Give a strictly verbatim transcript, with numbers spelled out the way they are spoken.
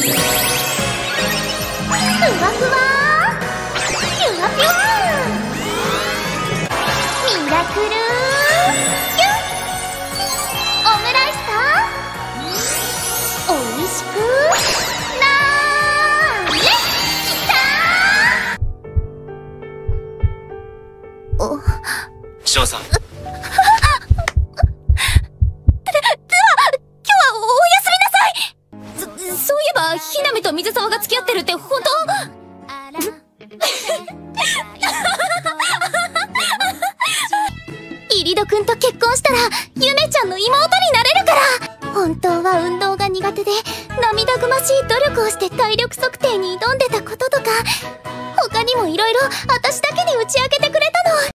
わふわピュワピュワミラクルキュンオムライスとおいしくなーれきたー。お翔さん、 そういえばひなみと水沢が付き合ってるって本当？ イリドくんと結婚したらゆめちゃんの妹になれるから。本当は運動が苦手で涙ぐましい努力をして体力測定に挑んでたこととか他にもいろいろ私だけに打ち明けてくれたの。